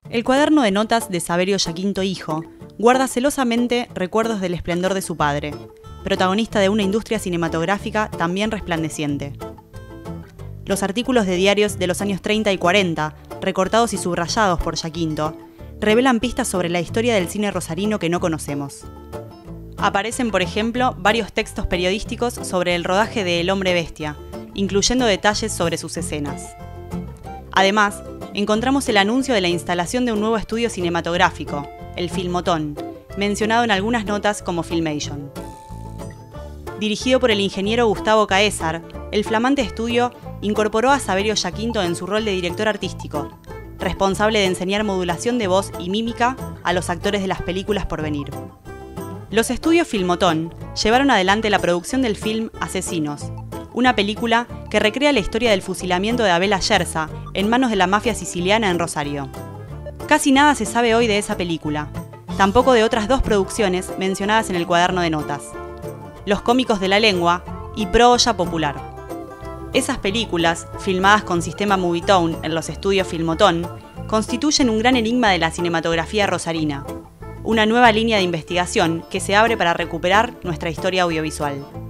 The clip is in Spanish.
El cuaderno de notas de Saverio Giaquinto hijo guarda celosamente recuerdos del esplendor de su padre, protagonista de una industria cinematográfica también resplandeciente. Los artículos de diarios de los años 30 y 40, recortados y subrayados por Giaquinto, revelan pistas sobre la historia del cine rosarino que no conocemos. Aparecen, por ejemplo, varios textos periodísticos sobre el rodaje de El hombre bestia, incluyendo detalles sobre sus escenas. Además, encontramos el anuncio de la instalación de un nuevo estudio cinematográfico, el Filmotón, mencionado en algunas notas como Filmation. Dirigido por el ingeniero Gustavo Caésar, el flamante estudio incorporó a Saverio Giaquinto en su rol de director artístico, responsable de enseñar modulación de voz y mímica a los actores de las películas por venir. Los estudios Filmotón llevaron adelante la producción del film Asesinos, una película que recrea la historia del fusilamiento de Abel Ayerza en manos de la mafia siciliana en Rosario. Casi nada se sabe hoy de esa película, tampoco de otras dos producciones mencionadas en el cuaderno de notas: Los cómicos de la lengua y Pro Olla Popular. Esas películas, filmadas con sistema Movietone en los estudios Filmotón, constituyen un gran enigma de la cinematografía rosarina, una nueva línea de investigación que se abre para recuperar nuestra historia audiovisual.